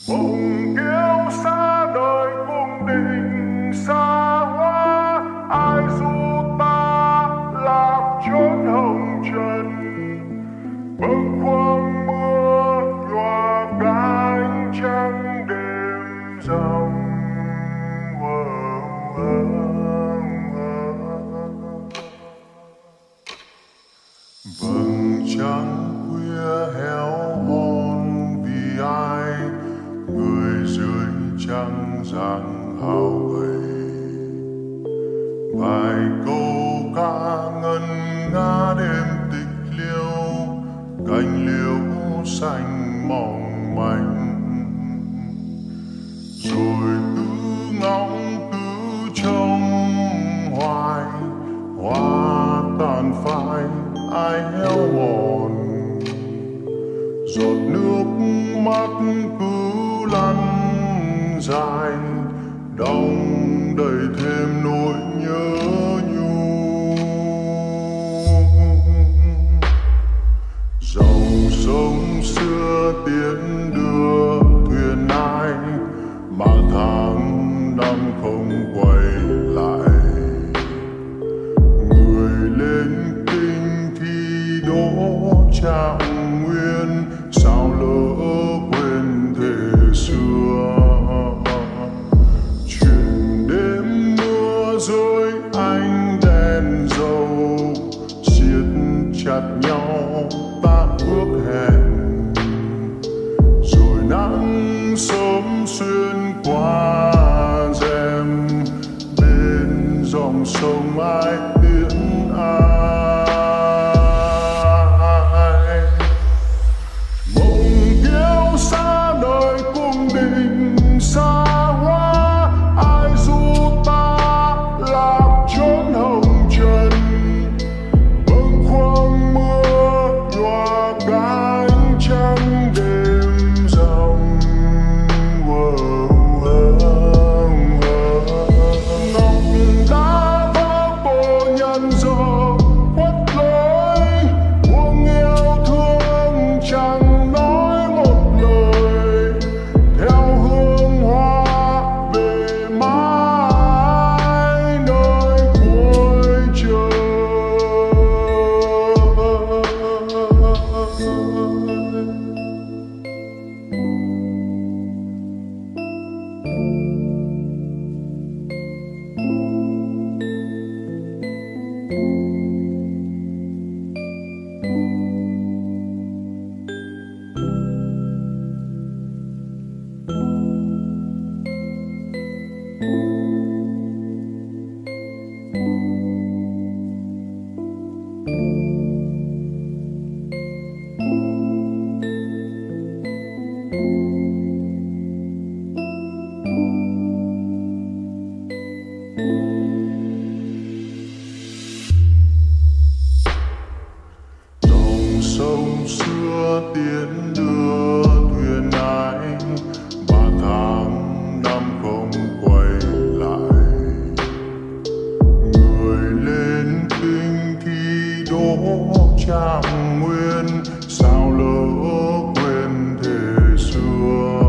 mộng kiêu xa đời cung đình xa hoa, ai du ta lạc chốn hồng trần. Bâng khuâng mưa nhòa cánh trăng đêm rằm. Vầng trăng khuya héo hon vì ai, người dưới trăng giang hào gầy. Vài câu ca ngân nga đêm tịch liêu, cành liễu xanh mỏng manh. Rồi cứ ngóng cứ trông hoài, hoa tàn phai ai héo mòn. Giọt nước mắt cứ lăn dài, đong đầy thêm nỗi nhớ nhung. Dòng sông xưa tiến đưa thuyền ai, mà tháng năm không quay lại. Người lên kinh thi đỗ trạng nguyên, sao lỡ quên thế xưa. Chuyện đêm mưa rơi ánh đèn dầu, siết chặt nhau ta ước hẹn. Rồi nắng sớm xuyên qua rèm, bên dòng sông ai tiễn ai. Mộng kiêu xa đời cung đình xa hoa, ai du ta lạc chốn hồng trần. Bâng khuâng mưa nhòa cánh trăng đêm rằm. Ngọc đá vỡ bộ nhân dầu khuất lối, buông yêu thương chẳng nói một lời. Theo hương hoa về mãi nơi cuối trời. Dòng sông xưa tiến đưa thuyền ai, mà tháng năm không quay lại. Người lên kinh thi đỗ trạng nguyên, sao lỡ quên thế xưa.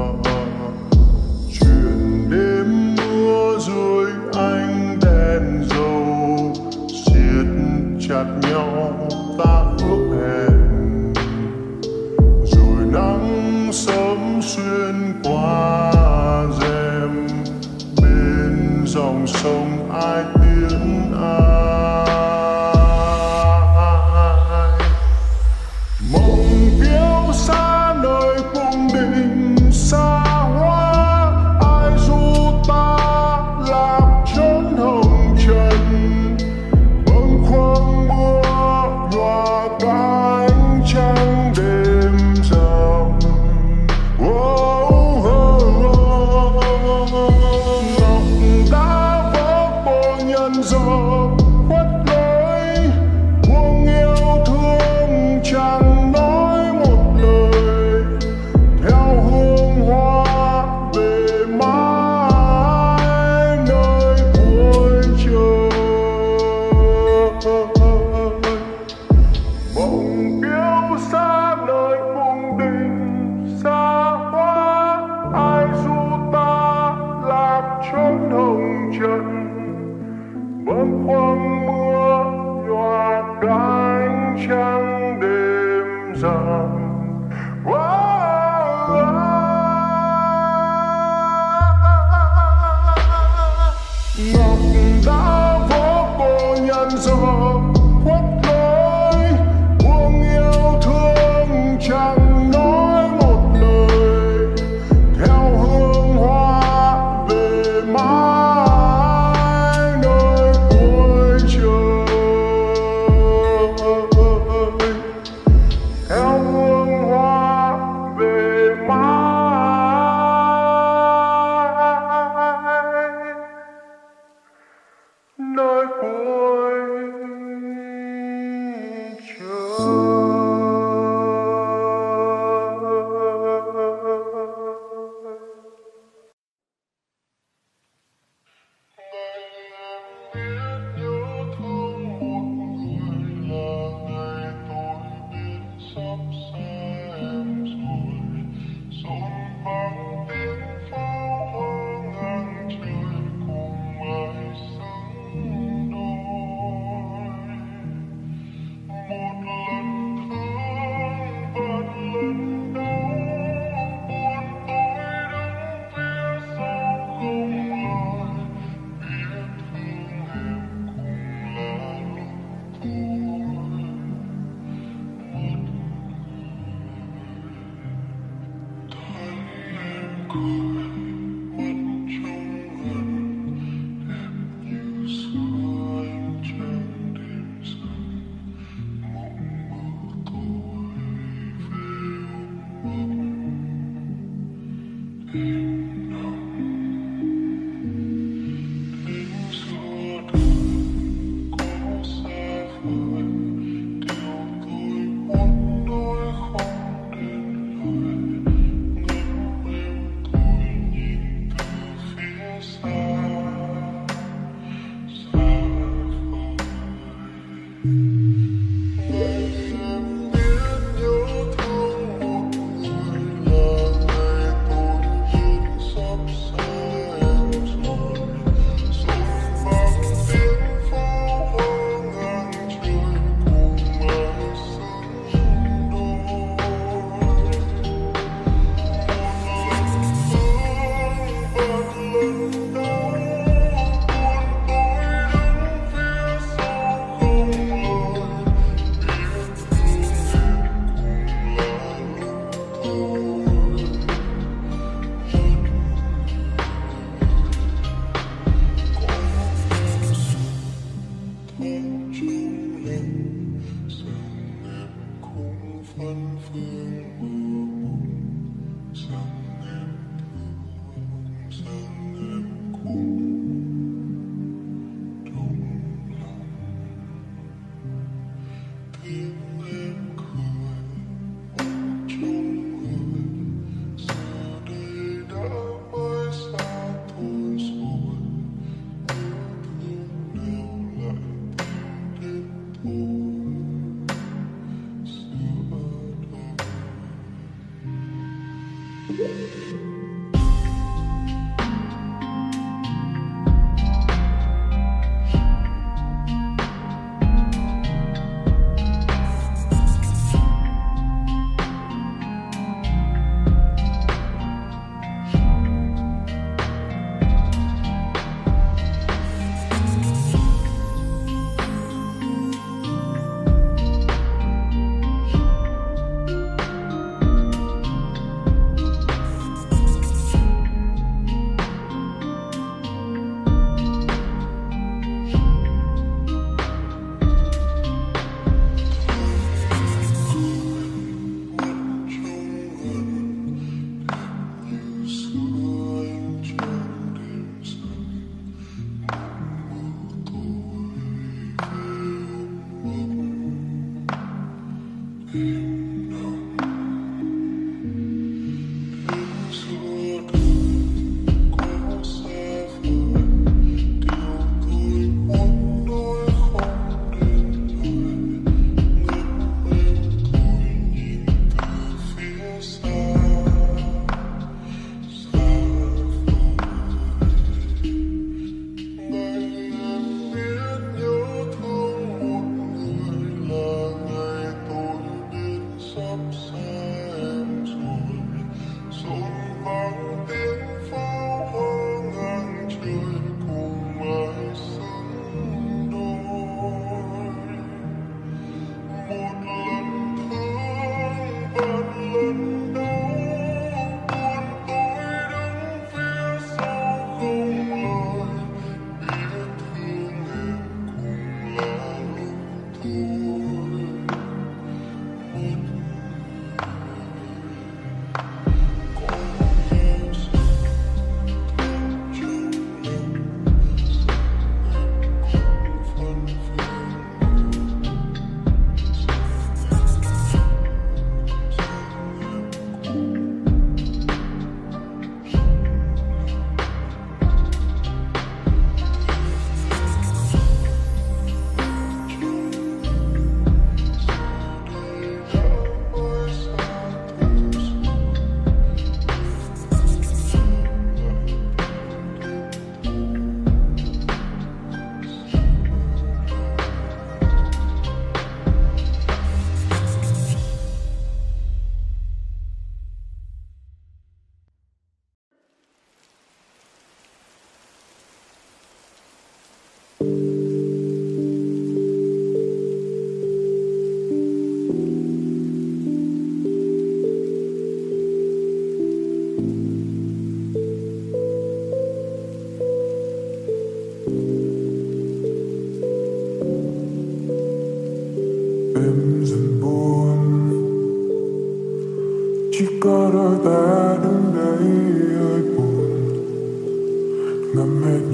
Chuyện đêm mưa dưới ánh đèn dầu, siết chặt nhau ta ước hẹn. Rồi nắng sớm xuyên qua rèm, bên dòng sông ai tiễn ai. Mộng kiêu xa nơi cung đình xa hoa, ai du ta lạc chốn hồng trần. Bâng khuâng mưa nhòa cánh trăng đêm rằm. Ngọc đá vỡ bộ nhân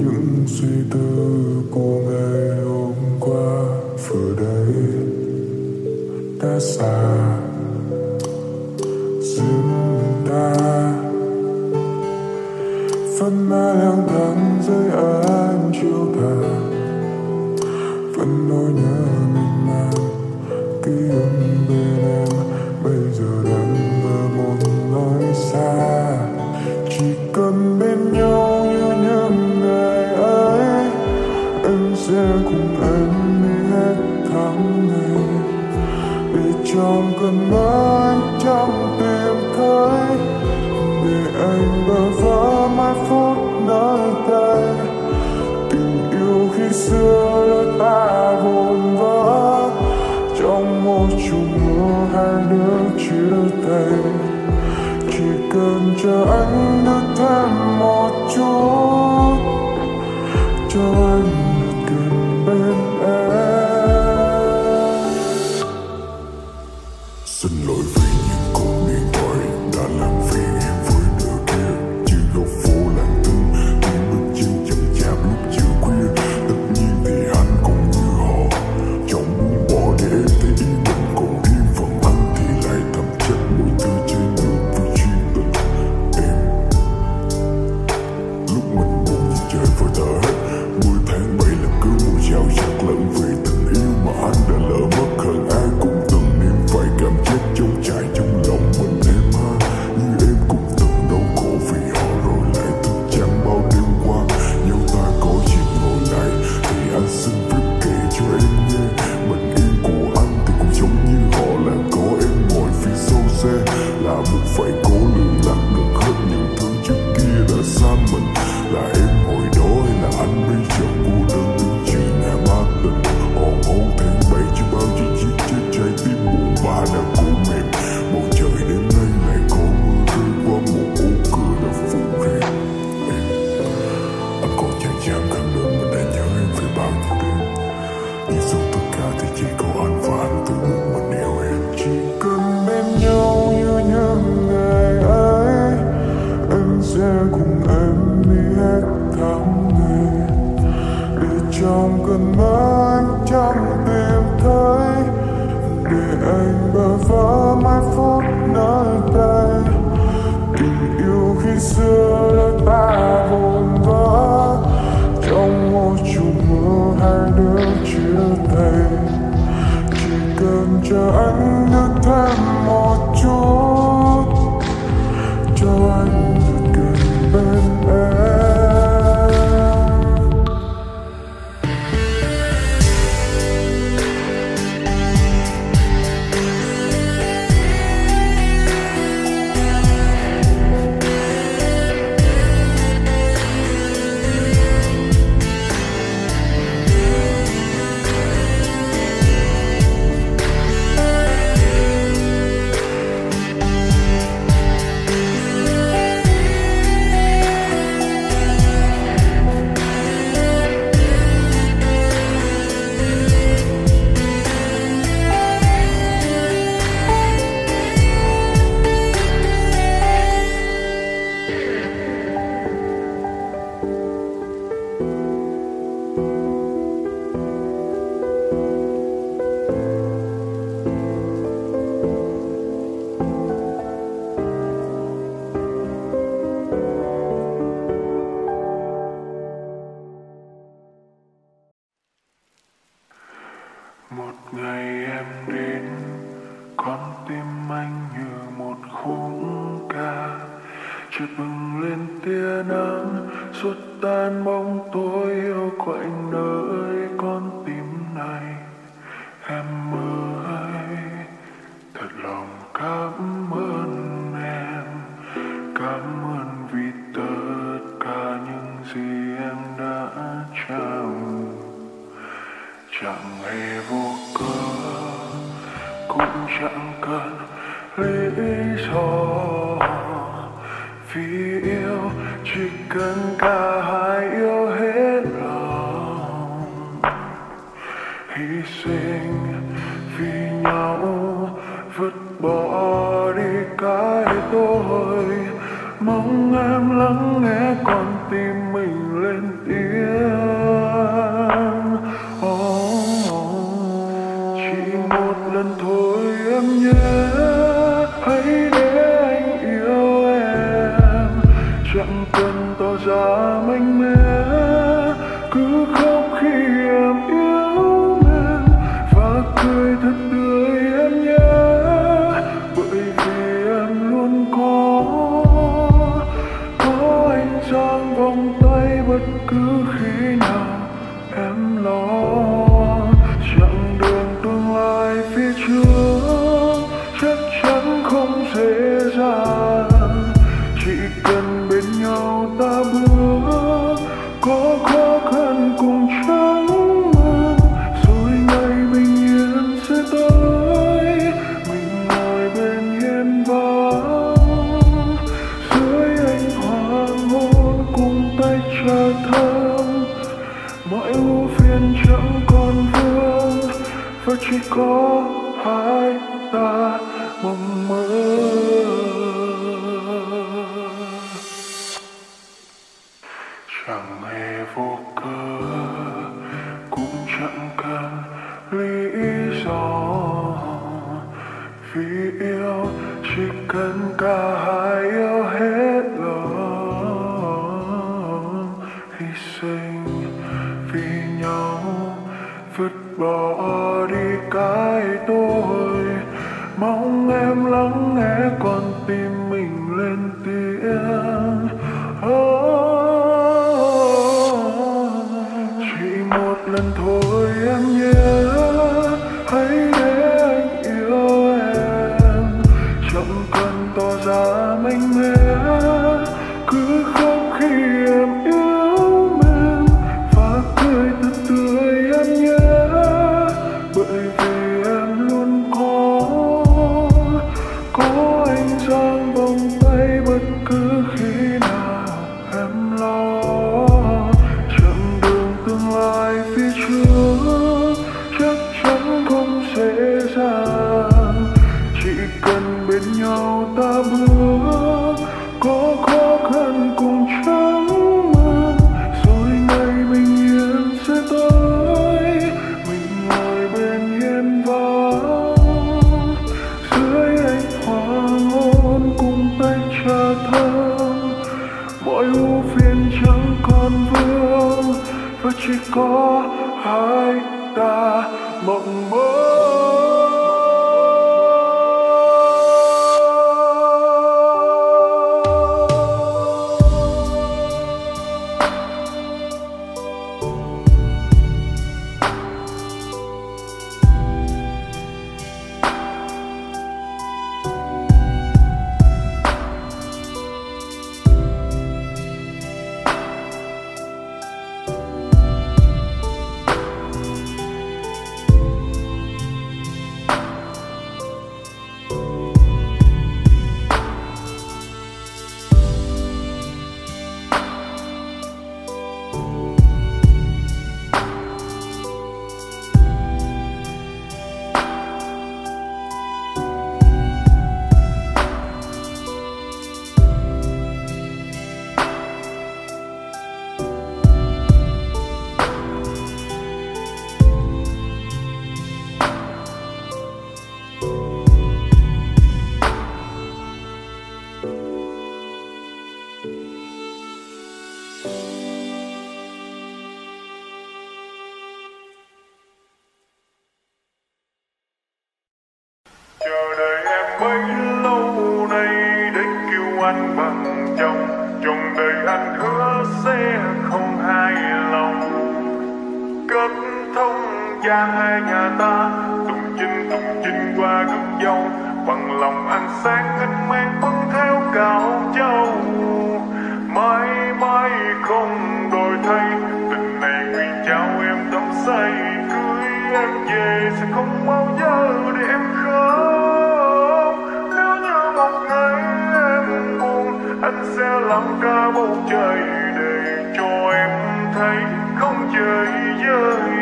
những suy tư của ngày hôm qua vừa đây đã xa dừng ta, vẫn mãi lang thang dưới ánh chiều tà, vẫn nỗi nhớ miên man ký ức bên em bây giờ đang ở một nơi xa. Chỉ cần bên nhau như những ngày ấy, em sẽ cùng em đi hết tháng ngày, để trong cơn mơ anh chẳng tìm thấy, để anh bơ vơ mãi phút nơi đây. Tình yêu khi xưa đã ta vụn vỡ, trong một chùm mưa hai đứa chia tay. Chỉ cần chờ anh được thêm một chút, cho anh được gần bên em. Xin lỗi vì những cuộc điện thoại đã làm phiền em với nửa kia, chưa góc phố lặng thinh, tiếng bước chân chậm chạp lúc chiều khuya. Tất nhiên thì anh cũng như họ, chẳng muốn bỏ để em thấy ý mình còn riêng phần anh thì lại thầm trách mỗi thứ trên ngược với chuyên tình em. Lúc mình buồn như trời vội thở hết, 10 tháng 7 là cứ mùa trao dạt lẫn về tình yêu mà anh đã lỡ mất. Hơn ai cũng từng nếm phải cảm giác trống trải trong lòng mình em ha, như em cũng từng đau khổ vì họ rồi lại thức trắng bao đêm qua. Nếu ta có dịp ngồi lại thì anh xin viết kể cho em nghe, bình yên của anh thì cũng giống như họ là có em ngồi phía sau xe, là buộc phải cố lường lặng được hết những thứ trước kia đã xa mình. Là em hồi đó hay là anh bây giờ cô đơn đứng chuyện nhà ma tình, hòn hôn tháng 7 chưa bao giờ giết chết trái tim buồn bã đã cũ mềm. Bầu trời đêm nay lại có mưa rơi qua một ô cửa đã phủ rèm em. Anh còn chẳng dám khẳng định mình đã nhớ em về bao nhiêu đêm, nhưng sau tất cả thì chỉ có anh và anh tự một mình yêu em. Chỉ cần bên nhau như những ngày ấy, em sẽ cùng em đi hết tháng ngày, để trong cơn mơ anh chẳng tìm thấy, để anh bơ vơ mãi phút nơi đây. Tình yêu khi xưa đã ta vụn vỡ, trong một chùm mưa hai đứa chia tay. Chỉ cần chờ anh được thêm một chút, cho anh được gần bên em. Một ngày em đến, con tim anh như một khúc ca, chợt bừng lên tia nắng, xua tan bóng tối yêu quạnh nơi con tim này. Em ơi, thật lòng cảm ơn em, cảm ơn vì tất cả những gì em đã trao. Chẳng hề vô cớ, cũng chẳng cần lý do, vì yêu chỉ cần cả hai yêu hết lòng, hy sinh vì nhau, vứt bỏ đi cái tôi. Mong em lắng nghe con tim mình lên tiếng. cần bên nhau ta bước, có khó khăn cùng chẳng mong, rồi ngày bình yên sẽ tới. Mình ngồi bên hiên vắng, dưới ánh hoàng hôn cùng tay trà thơm. Mọi ưu phiền chẳng còn vương, và chỉ có hai ta mộng mơ. Chẳng hề vô cớ, cũng chẳng cần lý do, vì yêu chỉ cần cả hai yêu hết lòng, hy sinh vì nhau, vứt bỏ đi cái tôi. Mong em lắng nghe con tim mình lên tiếng. Chỉ một lần thôi em nhé, hãy để anh yêu em, chẳng cần tỏ ra mạnh mẽ, cứ khóc khi em yêu mình và cười thật tươi em nhé. Bởi vì em luôn có anh giang vòng tay bất cứ khi nào em lo. Chặng đường tương lai phía trước chắc chắn không dễ dàng, chỉ cần bên nhau ta bước, có khó khăn cùng chẳng mong, rồi ngày bình yên sẽ tới. Mình ngồi bên hiên vắng, dưới ánh hoàng hôn cùng tay trà thơm. Mọi ưu phiền chẳng còn vương, và chỉ có hai ta mộng mơ. Chờ đợi em bấy lâu nay để kêu anh bằng chồng. Chồng đời anh hứa sẽ không hài lòng. Kết thông gia hai nhà ta tụng chinh qua gốc dâu. Bằng lòng anh sáng anh mang vẫn theo cạo châu. Mãi mãi không đổi thay, tình này nguyện trao em đắm say. Cưới em về sẽ không bao giờ để em khóc. Nếu như một ngày em buồn, anh sẽ làm cả bầu trời để cho em thấy không trời vơi.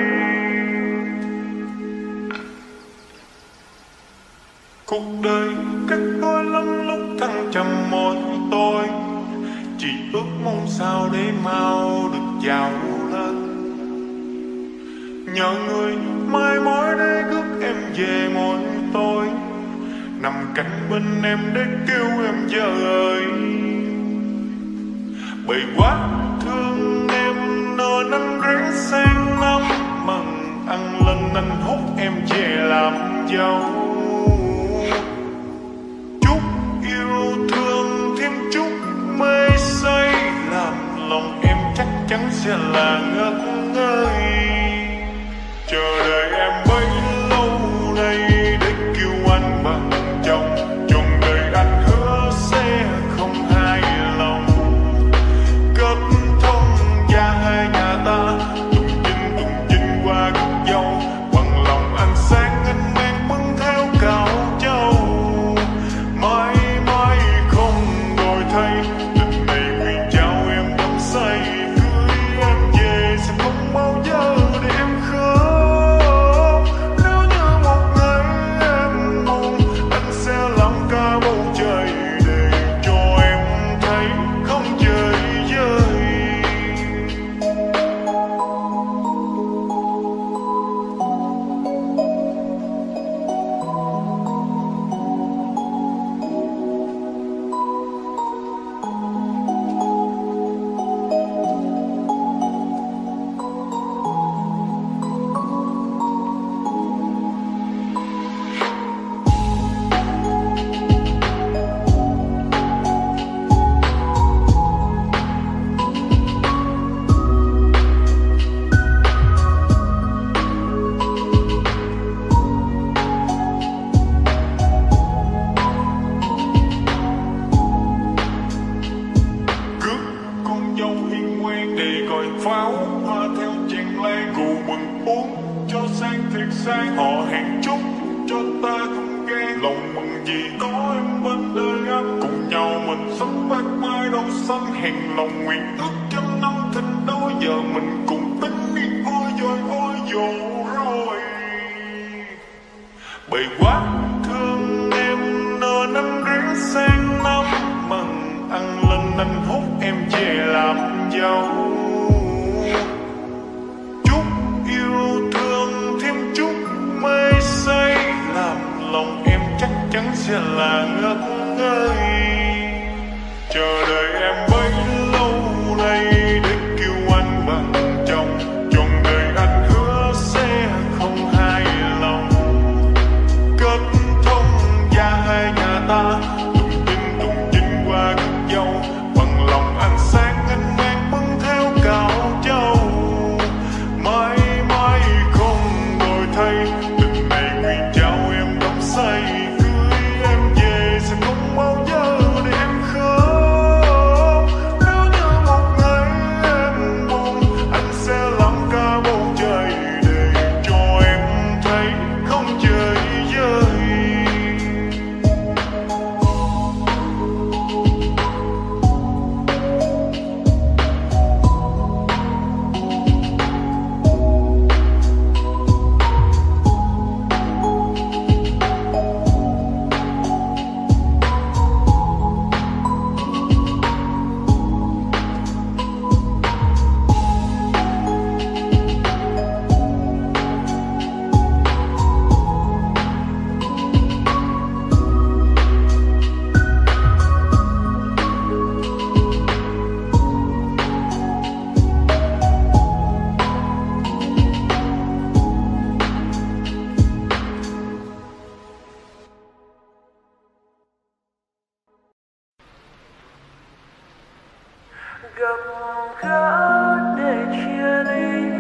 Cuộc đời cách đôi lắm lúc thăng trầm mỗi tôi, chỉ ước mong sao để mau được giàu lên. Nhờ người mai mối để rước em về mỗi tối, nằm cạnh bên em để kêu em vợ ơi. Bởi quá thương em nên anh ráng sang năm mừng ăn lên anh hút em về làm dâu. Chút yêu thương thêm chút mê say, làm lòng em chắc chắn sẽ là ngất ngây. Chờ đợi em bấy lâu nay để kêu anh bằng chồng. Chồng đời anh hứa sẽ không hài lòng. thiệt sang. Họ hẹn chúc cho ta không ghen, lòng mừng vì có em bên đời anh. Cùng nhau mình sống bát mai đâu xanh, hẹn lòng nguyện ước trăm năm thịnh đôi. Giờ mình cùng tính đi ôi dồi rồi. Bởi quá thương em nên anh ráng sang năm mừng ăn lên anh hút em về làm dâu. Chúc yêu thương thêm chút mây say, làm lòng em chắc chắn sẽ là ngất ngây. Chờ đợi em bấy lâu nay để kêu anh bằng chồng. Trọn đời anh hứa sẽ không hài lòng. Kết thông gia hai nhà ta tụng chinh qua cất dâu. Bằng lòng anh sáng anh ngang bưng theo cạo châu. Mãi mãi không đổi thay, tình này nguyện trao em đắm say. Cưới em về sẽ không bao giờ để em khóc. Nếu như một ngày em buồn, anh sẽ làm cả bầu trời để cho em thấy không chơi vơi. Gặp gỡ để chia ly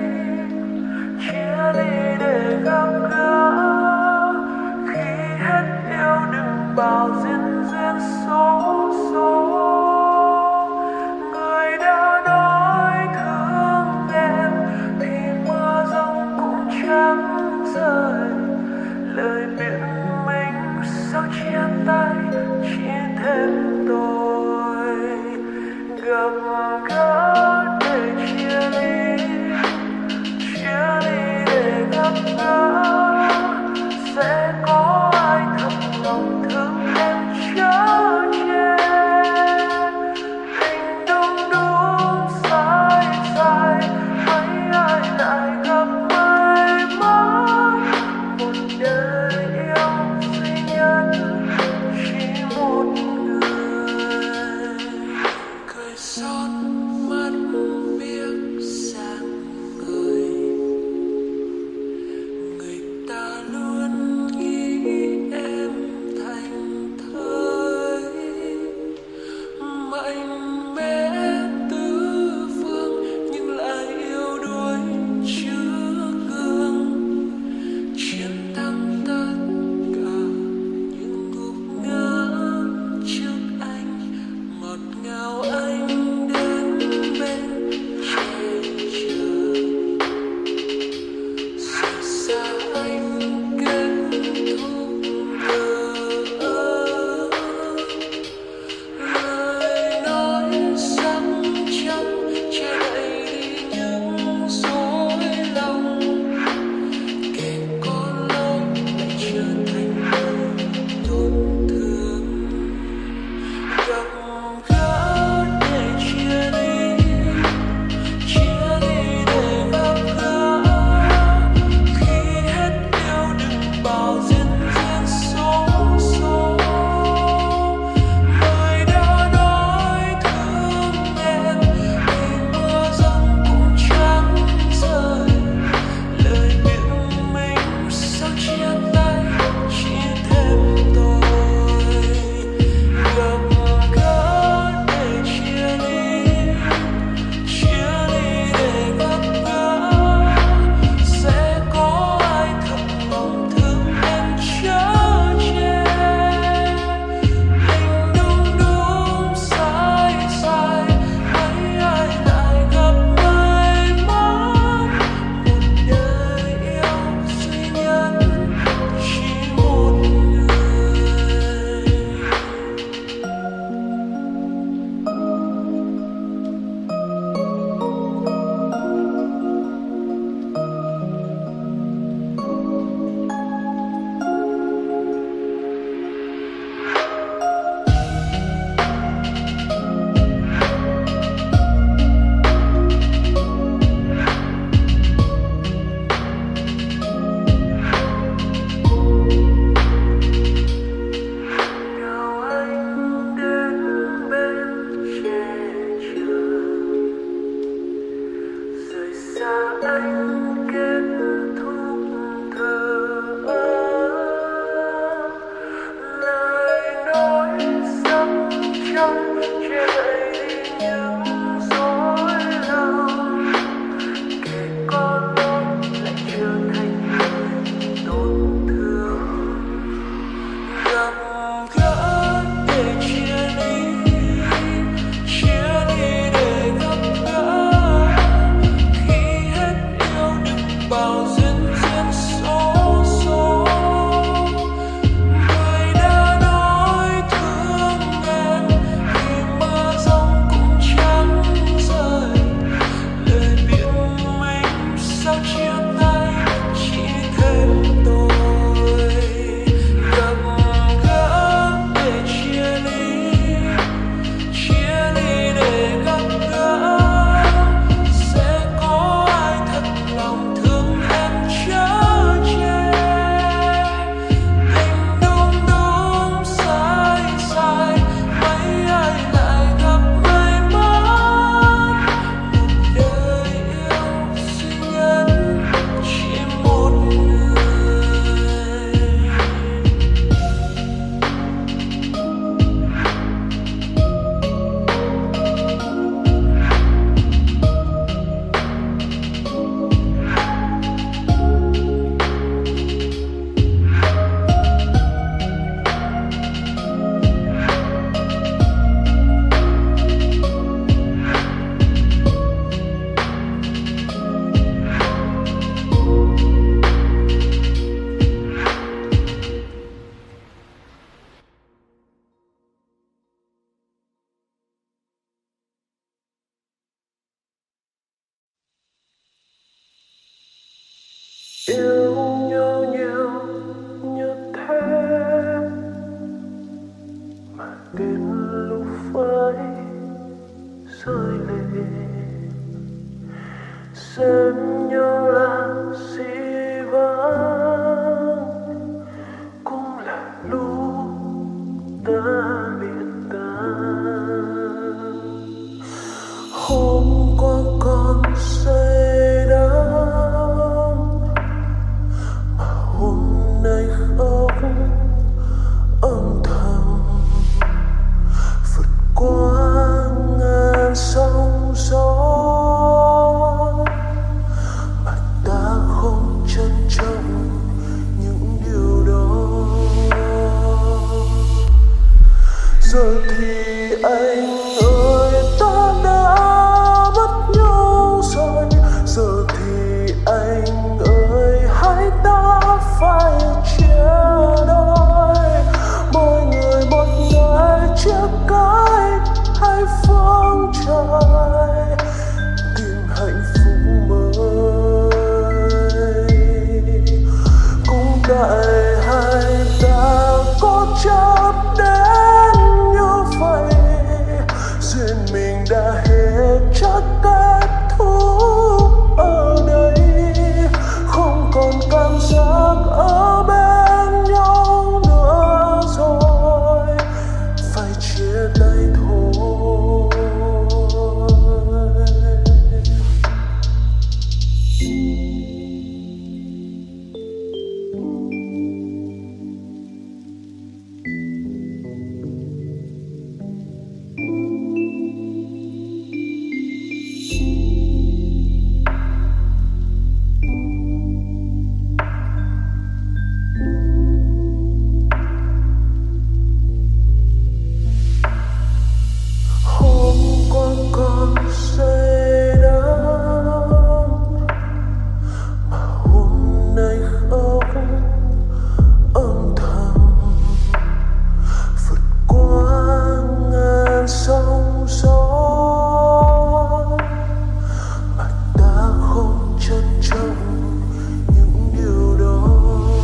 để gặp gỡ. Khi hết yêu đừng bảo duyên số. Người đã nói thương em thì mưa giông cũng chẳng rơi. Lời biện minh sao chia tay chỉ thêm tôi. Gặp gỡ để chia ly để gặp gỡ. Sẽ có ai thật lòng thương em chở che. Tình đúng sai mấy ai lại gặp may mắn. Một đời yêu duy nhất chỉ một người. Cười xót mắt biếc sang người. Người ta luôn nghĩ em thành thơi. Mạnh mẽ tứ phương nhưng lại yếu đuối trước gương. Chiến thắng tất cả những ngục ngã trước anh. Ngọt ngào anh đến bên che chở. Rời xa anh kết thúc thơ. Lời nói rơi lệ, xem nhau là dĩ vãng, cũng là lúc ta biệt tan. Hôm qua còn say đắm, mà hôm nay khóc âm thầm, vượt qua ngàn sóng gió mà ta không trân trọng những điều đó. Giờ thì anh ơi, ta đã mất nhau rồi. Giờ thì anh ơi, hãy ta phải chia đôi. Mỗi người một nơi chia cách hai phương trời, tìm hạnh phúc mới. Cũng tại hai ta có chấp đến như vậy, duyên mình đã hết chắc kết thúc ở đây. Không còn cảm giác ở bên nhau nữa rồi, phải chia tay thôi. Hôm qua còn say đắm, mà hôm nay khóc âm thầm, vượt qua ngàn sóng gió mà ta không trân trọng những điều đó.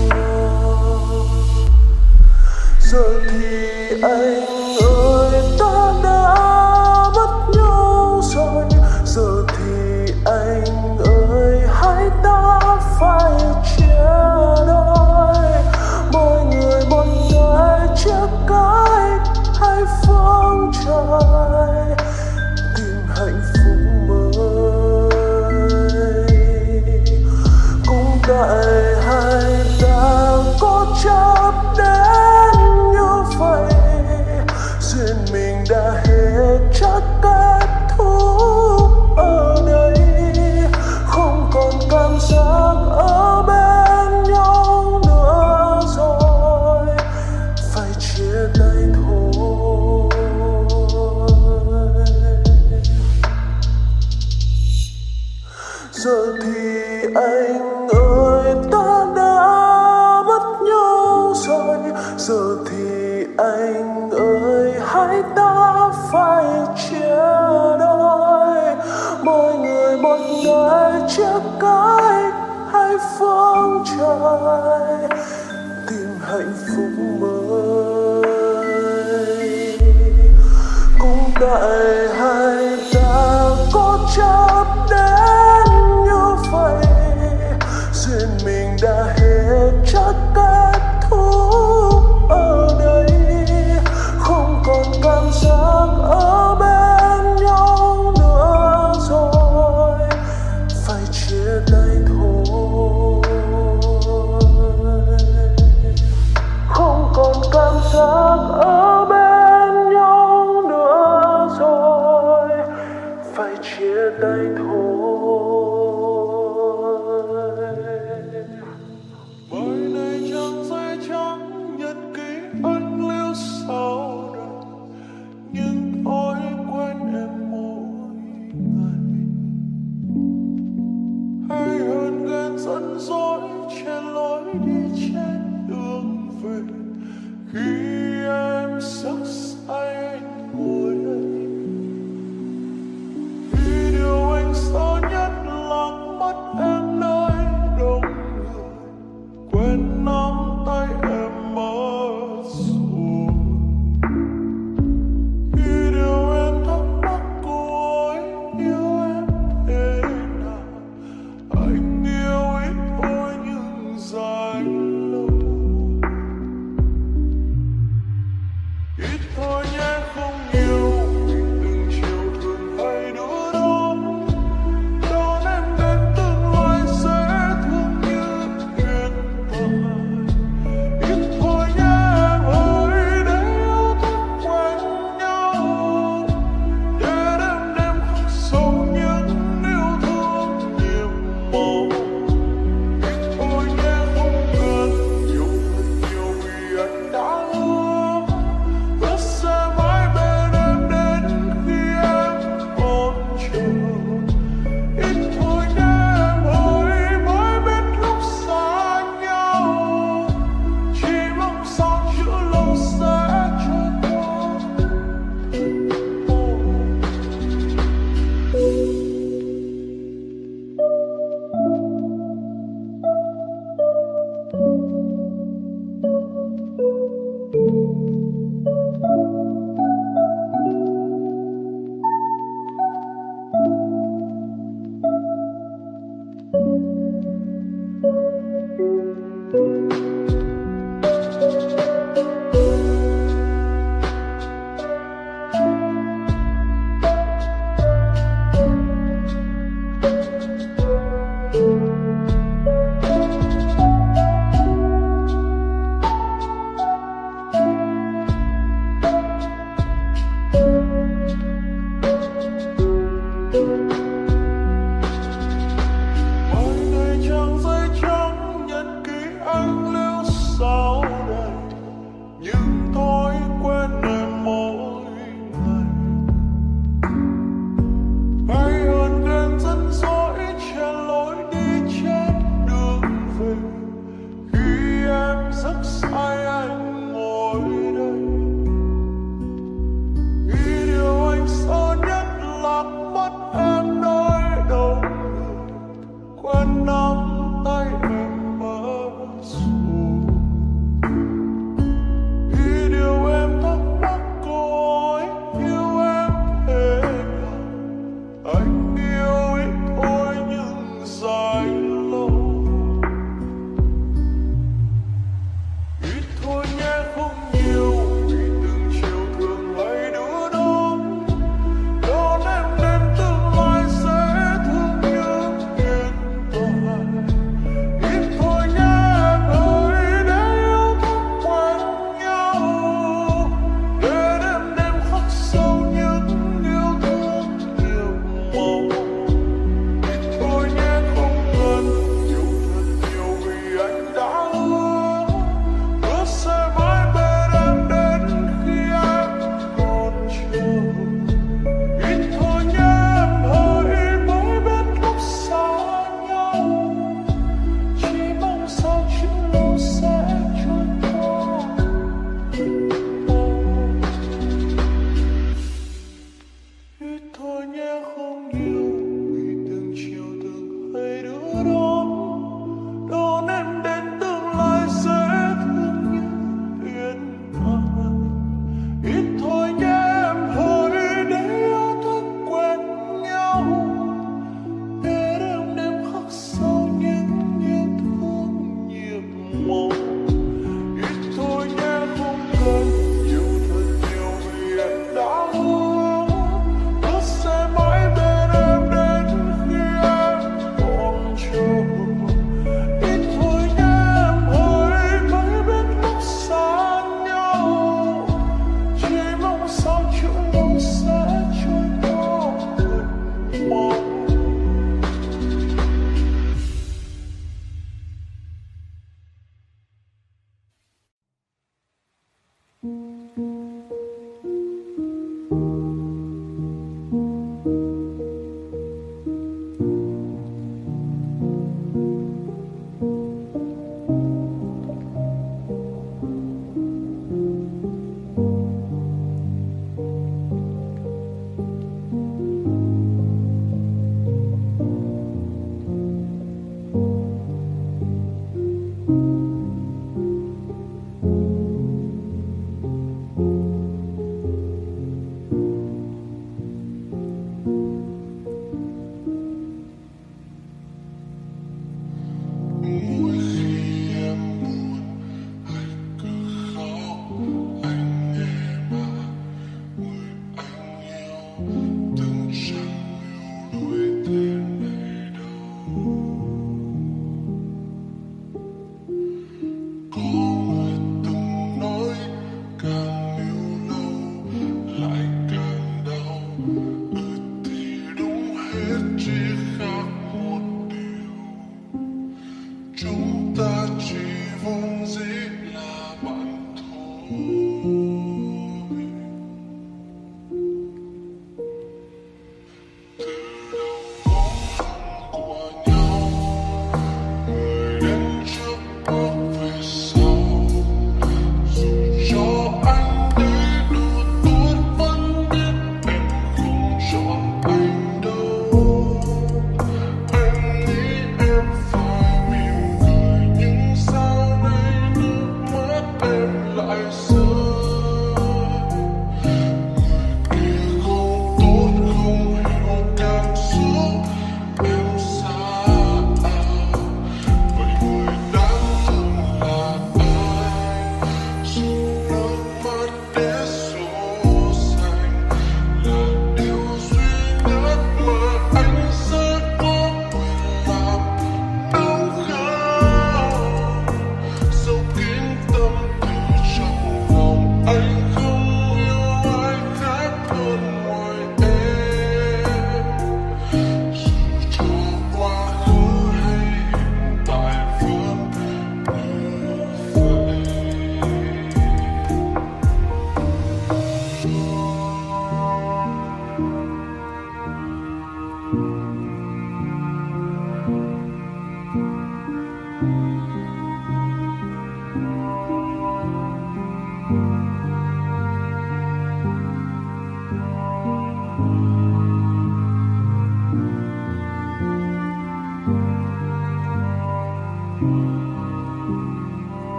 Giờ thì anh ơi, ta đã mất nhau rồi. Giờ thì anh ơi, hãy ta phải chia đôi. Mỗi người một nơi chia cách hai phương trời, tìm hạnh phúc mới. Cũng tại hai ta có chấp đến như vậy, duyên mình đã hết chắc kết thúc ở đây. Không còn cảm giác ở bên nhau nữa rồi, phải chia tay thôi. Giờ thì anh ơi, ta đã mất nhau rồi. Giờ thì anh ơi, hãy ta phải chia đôi. Mỗi người một nơi chia cách hai phương trời, tìm hạnh phúc mới. Cũng tại hai ta có chấp đến như vậy, duyên mình đã hết chắc kết thúc ở đây. Không còn cảm giác ở bên nhau nữa rồi, phải chia tay thôi. Không còn cảm giác ở bên nhau nữa rồi, thôi nhé không nhiều vì từng chiều từng hai đứa đón em đến tương lai sẽ thương như thiên thần. Ít thôi nhé em hỡi để yêu thương quen nhau để đêm đêm khắc sâu những yêu thương nhịp màu. Ít thôi nhé không cần nhiều thật nhiều vì em đã hứa sẽ mãi bên em đến khi em còn chờ. Ít thôi nhé em hỡi mới biết lúc xa nhau chỉ mong sao chữ lâu sẽ trôi qua thật mau. Mỗi khi em buồn hay cứ khóc anh nghe mà người anh yêu từng chẳng yêu đuối thế này đâu. Có người từng nói càng yêu lâu lại càng đau. Thì đúng hết chỉ khác một điều chúng ta chỉ vốn dĩ là bạn thôi.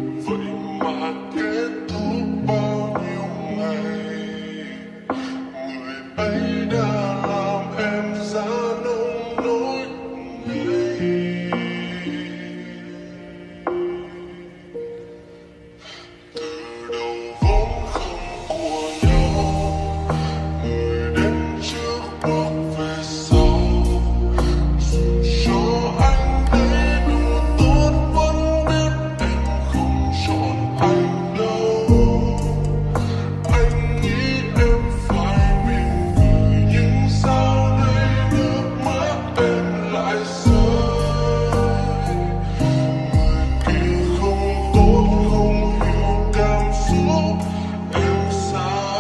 vậy mà kết thúc bao nhiêu ngày. Người ấy đã làm em ra nông nỗi này. Từ đầu vốn không của nhau, người đến trước bước về sau. Dù cho anh thấy đủ tốt vẫn biết em không chọn anh đâu. Anh nghĩ em phải mỉm cười nhưng sao đây nước mắt em lại rơi. Người kia không tốt không hiểu cảm xúc em xa.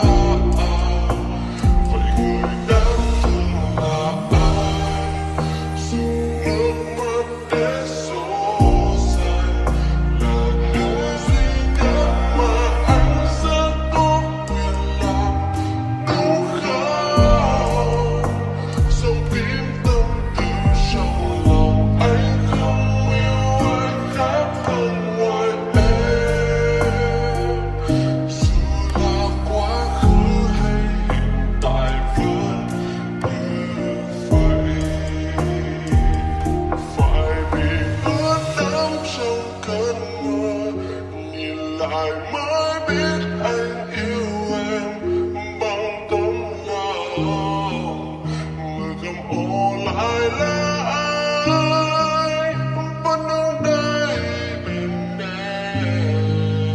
Vậy người đáng thương là ai? Dùng nước mắt để dỗ dành là điều duy nhất mà anh rất có quyền làm. Đúng không? Dòng tim tâm tư trong lòng anh không yêu ai khác hơn ngoài em. Dù là quá khứ hay hiện tại vẫn như vậy. Phải bị ướt đẫm trong cơn mưa, nhìn lại mới biết anh yêu em bằng tấm lòng. Người cầm ô lại là ai vẫn đứng đây bên em.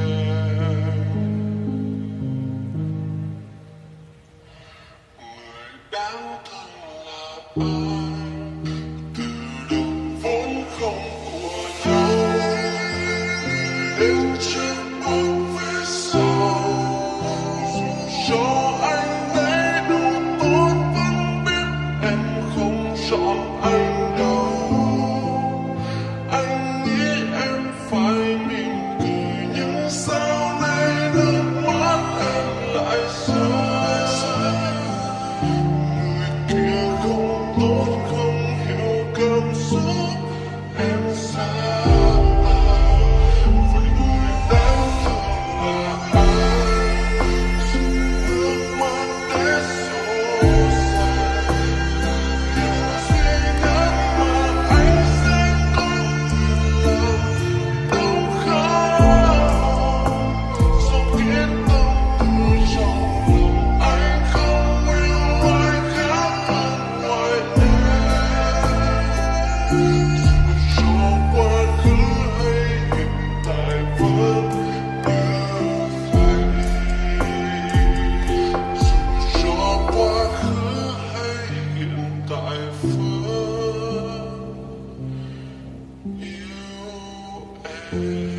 Người đáng thương là ai? Từ đầu vốn không của nhau, đến trước bước về sau. Dù cho anh thấy đủ tốt vẫn biết em không chọn anh đâu. Anh nghĩ em phải mỉm cười nhưng sao nay nước mắt em lại rơi. Người kia không tốt không hiểu cảm xúc em xa. Vậy người đáng thương là ai? Dùng nước mắt để dỗ dành điều duy nhất mà anh sẽ có quyền làm. Đúng không? Dòng kiên tâm tư trong lòng anh không yêu ai khác hơn ngoài em. Dù cho quá khứ hay hiện tại vẫn như vậy. Dù cho quá khứ hay hiện tại vẫn yêu em.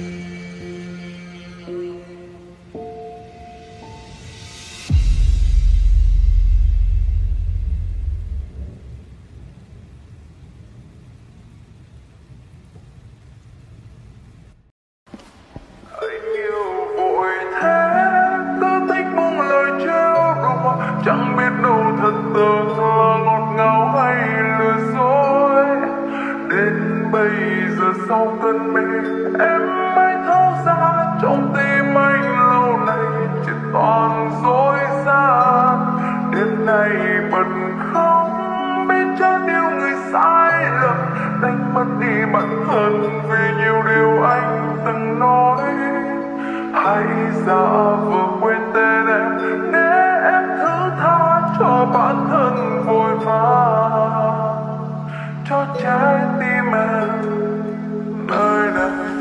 Anh yêu vội thế, cứ thích buông lời trêu đùa, chẳng biết đâu thật tưởng là ngọt ngào hay lừa dối. Đến bây giờ sau cơn mê, em mới thấu ra trong tim anh lâu nay chỉ toàn dối gian. Đến nay bật khóc biết chớ yêu người sai lầm, đánh mất đi bản thân vì nhiều điều anh từng nói. Hãy giả vờ quên tên em để em thứ tha cho bản thân vội vã, cho trái tim em nơi này.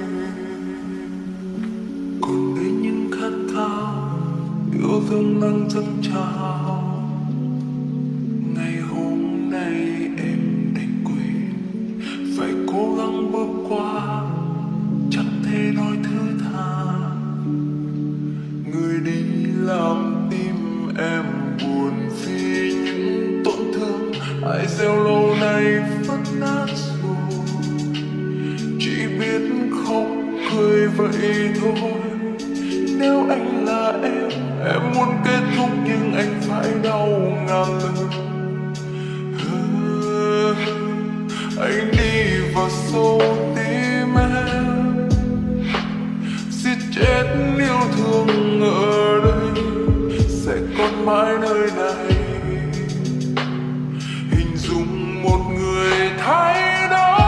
Còn đây những khát khao yêu thương đang dâng trào. Ngày hôm nay em đành quên, phải cố gắng bước qua, chẳng thể nói thứ tha. Người đi làm tim em buồn vì những tổn thương ai gieo lâu nay vẫn nát rồi. Chỉ biết khóc cười vậy thôi. Nếu anh là em muốn kết thúc nhưng anh phải đau ngàn lần. Anh đi vào sâu tim em, chết yêu thương ở đây sẽ còn mãi nơi này. Hình dung một người thay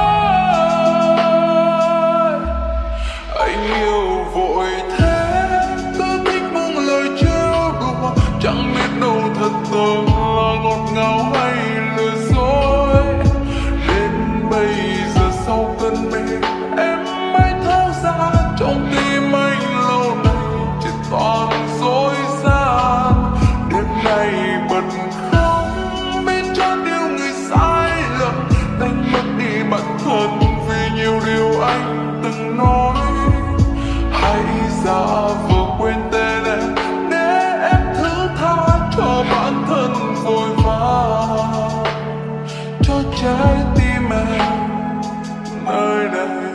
đổi, anh yêu vội thế, cứ thích buông lời trêu đùa, chẳng biết đâu thật tình là ngọt ngào hay lừa dối. Đến bây giờ sau cơn mê em mới thấu ra, trong tim anh lâu nay chỉ toàn dối gian. Đêm nay bật khóc biết cho điều người sai lầm, đánh mất đi bản thân vì nhiều điều anh từng nói. Hãy giả vờ quên tên em để em thứ tha cho bản thân vội vã, cho trái tim em nơi đây.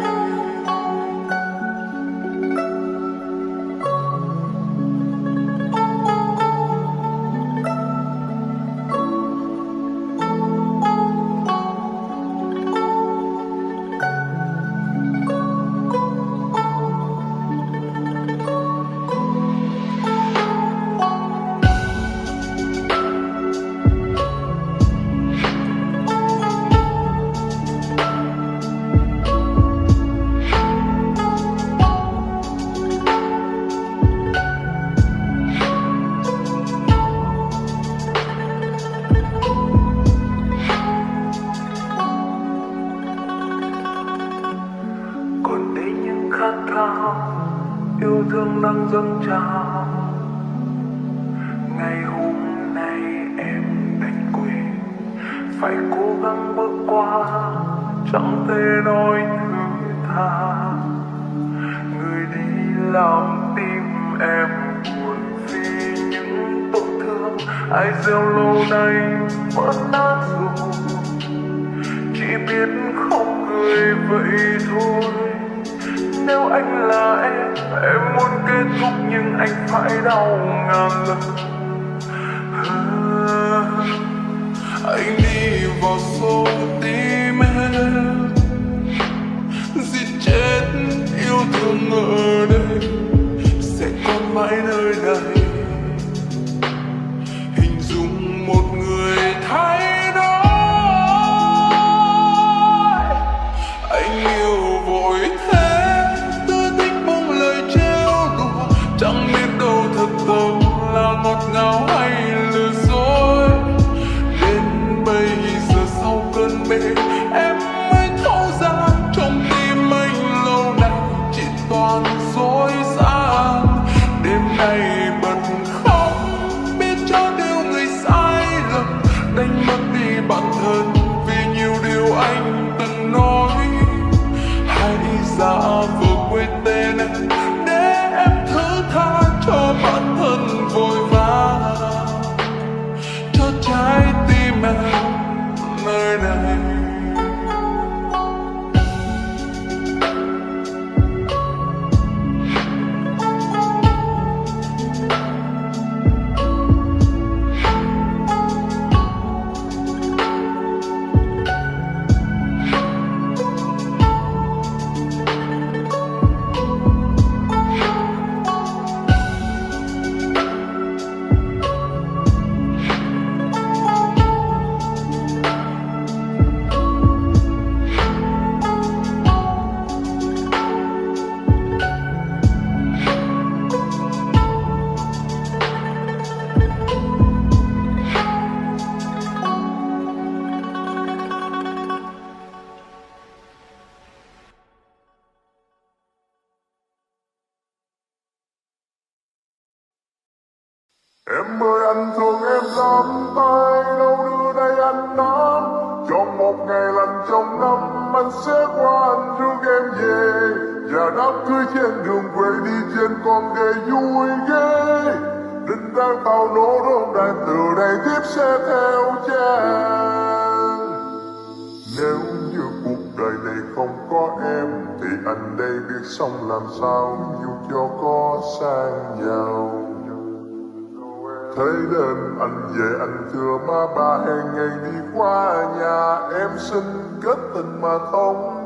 Yêu thương đang dâng trào, ngày hôm nay em đành quên, phải cố gắng bước qua, chẳng thể nói thứ tha. Người đi làm tim em buồn vì những tổn thương ai gieo lâu nay vỡ nát rồi, chỉ biết khóc cười vậy thôi. Nếu anh là em muốn kết thúc nhưng anh phải đau ngàn lần. Anh đi vào sâu tim em, giết chết yêu thương ở đây sẽ còn mãi nơi này. Hình dung một người thay đổi, anh yêu vội thế, chẳng biết đâu thật tình là ngọt ngào hay lừa dối. Đến bây giờ sau cơn mê em mới thấu ra, trong tim anh lâu nay chỉ toàn dối gian. Đêm nay bật khóc biết cho điều người sai lầm, đánh mất đi bản thân vì nhiều điều anh từng nói. Hãy giả vờ quên tên em để em thứ tha cho bản thân vội vã, cho trái tim em nơi này. Em ơi anh thương em lắm, tay đâu đưa đây anh nắm. Trong một ngày lành trong năm anh sẽ qua anh rước em về, và đám cưới trên đường về đi trên con đê vui ghê. Đinh đang tàu nổ rôn đàn từ đây tiếp sẽ theo chàng. Nếu như cuộc đời này không có em thì anh đây biết sống làm sao dù cho có sang giàu. Thế nên anh về anh thưa má ba hẹn ngày đi qua nhà em xin kết tình mà thông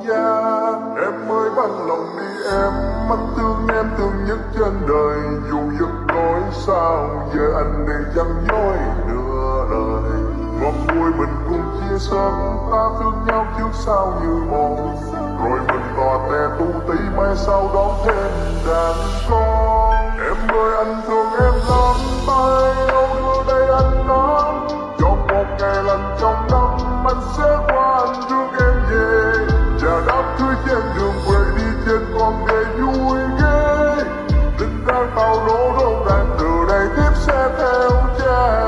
gia. Em ơi bằng lòng đi em, anh thương em thương nhất trên đời. Dù giấc nói sao giờ anh đây chẳng nói nửa lời. Ngọt bùi mình cùng chia sớt, ta thương nhau trước sau như một. Rồi mình tỏ tè tu tí mai sau đón thêm đàn con. Em ơi anh thương em lắm, tay đâu đưa đây anh nắm. Trong một ngày lành trong năm, anh sẽ qua anh thương em về. Và đám cưới trên đường về đi trên con đê vui ghê. Tình đang bao lỗ đôn đàn từ đây tiếp sẽ theo cha.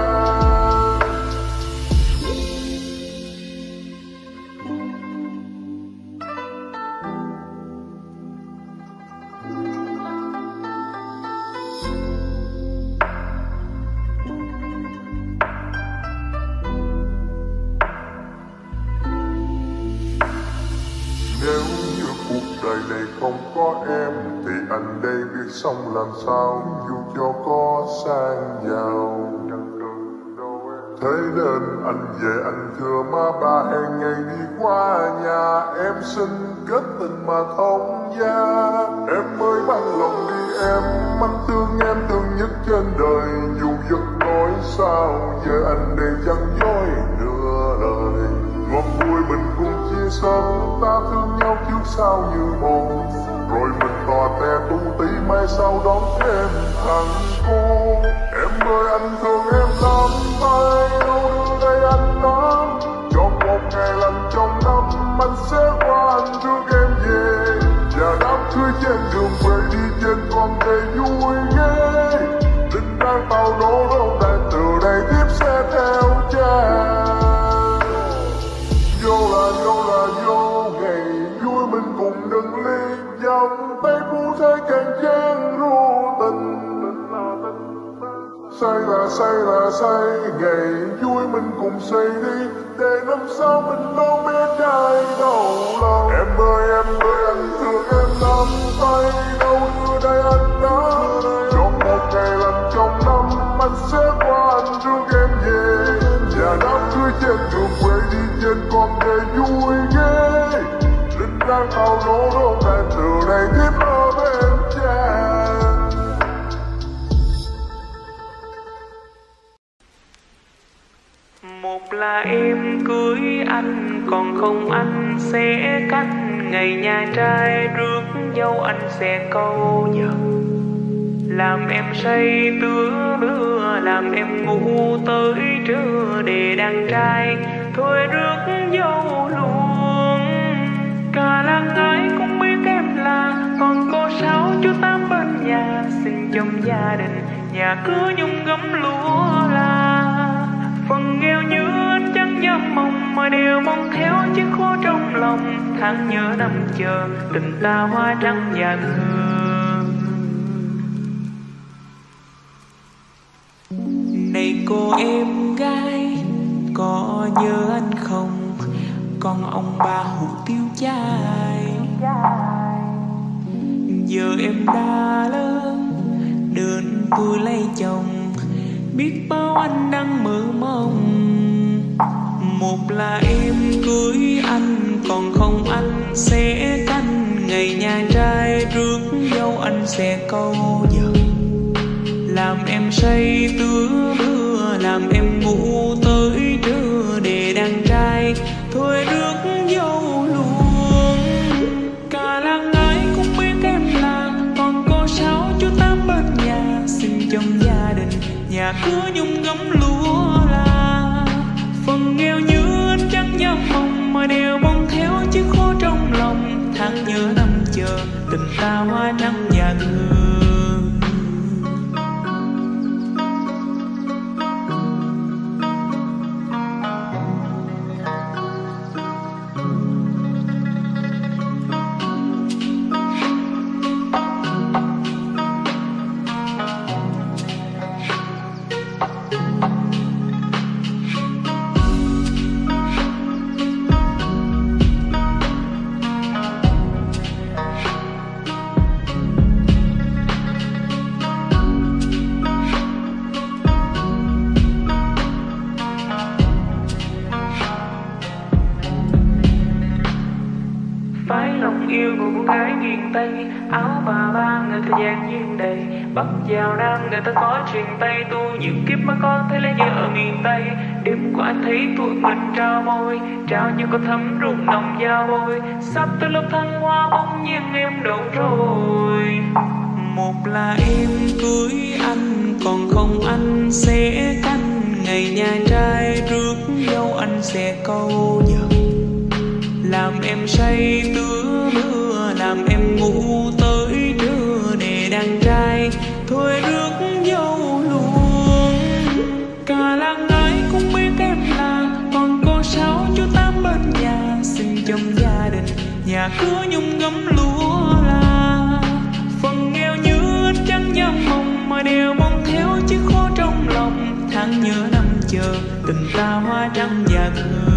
Nếu như cuộc đời này không có em thì anh đây biết sống làm sao dù cho có sang giàu. Thế nên anh về anh thưa má ba hẹn ngày đi qua nhà. Em xin kết tình mà thông gia. Em ơi bằng lòng đi em, anh thương nhất trên đời. Dù giấc nói sao giờ anh đây chẳng nói nửa lời. Ngọt bùi mình cùng chia sớt, ta thương nhau trước sau như một. Rồi mình tỏ tè tu tí mai sau đón thêm thằng cô. Em ơi anh thương em lắm, tay đâu đưa đây anh nắm. Trong một ngày lành trong năm, anh sẽ qua anh thương em về. Và đám cưới trên đường về đi trên con đê vui ghê. Tình đang bao lỗ đôn đàn từ đây tiếp sẽ theo cha. Vô là vô, ngày vui mình cùng đừng ly. Dòng tay phu thế càng chán ru tình. Say là say, ngày vui mình cùng say đi. Để năm sau mình đâu biết trai đâu lòng. Em ơi anh thương em lắm, tay đâu đưa đây anh đã. Trong một ngày lành trong năm, anh sẽ qua anh thương em về. Và đám cưới trên đường về đi trên con đê vui ghê. Linh đang bao lỗ đôn đàn từ đây tiếp ở bên cha. Một là em cưới anh, còn không anh sẽ cách. Ngày nhà trai rước dâu anh sẽ câu nhờ. Làm em say tứa đưa, làm em ngủ tới trưa. Để đàn trai thôi rước dâu luôn. Cả làng ai cũng biết em là con cô Sáu chú Tám bên nhà. Xin trong gia đình nhà cứ nhung gấm lúa là. Phần nghèo như anh chẳng dám mong, mà đều mong theo chiếc khô trong lòng. Tháng nhớ năm chờ tình ta hoa trắng và hương. Này cô em gái, có nhớ anh không? Con ông bà hụt tiêu chai. Giờ em đã lớn, đơn tôi lấy chồng. Biết bao anh đang mơ mộng. Một là em cưới anh, còn không anh sẽ canh. Ngày nhà trai rước dâu anh sẽ câu giờ. Làm em say tứa đưa, làm em ngủ tới trưa. Để đàn trai thôi rước dâu luôn. Cả làng ai cũng biết em là con cô Sáu chú Tám bên nhà. Xin trong gia đình nhà cứ nhung gấm lúa là. Phần nghèo như anh chẳng dám mong, mà đều mong theo chiếc khô trong lòng. Tháng nhớ năm chờ tình ta hoa trắng và hương. nơi thời gian duyên đầy. Bắc vào Nam người ta có truyền tay tôi, những kiếp mà có thấy lấy nhớ ở miền Tây. Đêm qua thấy tụi mình trao môi, trao như có thấm rụng nồng dao bôi. Sắp tới lúc thăng hoa bỗng nhiên em đâu rồi. Một là em cưới anh, còn không anh sẽ canh. Ngày nhà trai rước dâu anh sẽ câu giận, làm em say tứa mưa, làm em ngủ tới trưa. Để đàn trai thôi rước dâu luôn. Cả làng ái cũng biết em là còn cô sáu chú tám bên nhà. Xin trong gia đình nhà cửa nhung gấm lúa là phần nghèo như anh chẳng dám mong, mà đều mong theo chứ khó trong lòng. Tháng nhớ năm chờ tình ta hoa trắng và thơ.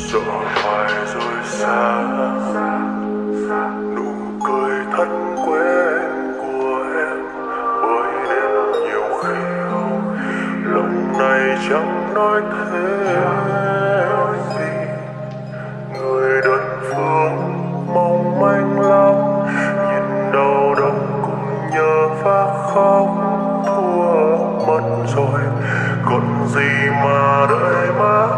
sợ phải rời xa. Nụ cười thân quen của em bởi đêm nhiều khi lòng này chẳng nói thêm gì. Người đơn phương mong manh lắm, nhìn đau đớn cũng nhớ và khóc. Thua mất rồi còn gì mà đợi má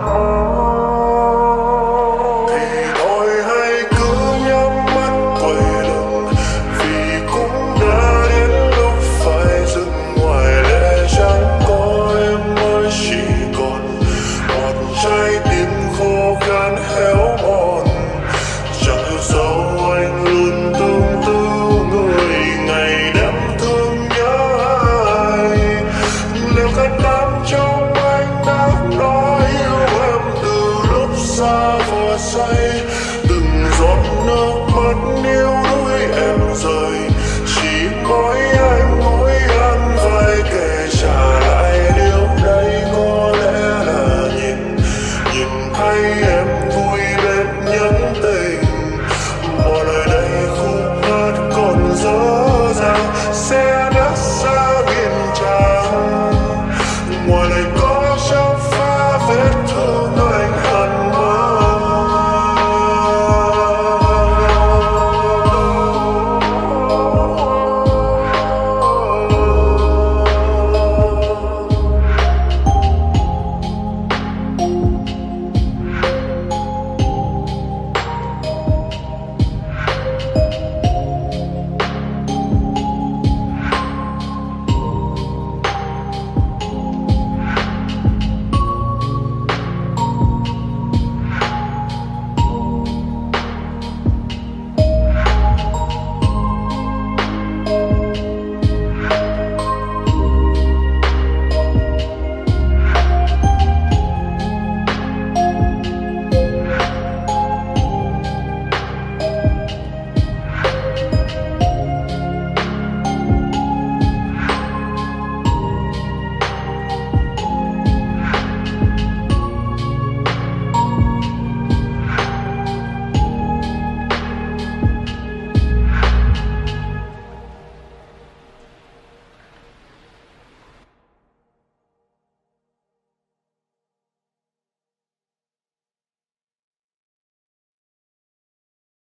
mong. Thì thôi hãy cứ nhắm mắt quay lưng, vì cũng đã đến lúc phải dừng. Ngoài lẽ chẳng có em mới chỉ còn một trái tim khô khan héo mòn. Chẳng hiểu sao anh luôn tương tư người ngày đêm thương nhớ ai. Liệu khát đắm trong anh đã nói yêu em từ lúc xa và say. Từng giọt nước mắt níu đuôi em rời, chỉ mỗi anh phải kể trả lại. Điều đây có lẽ là nhìn thấy em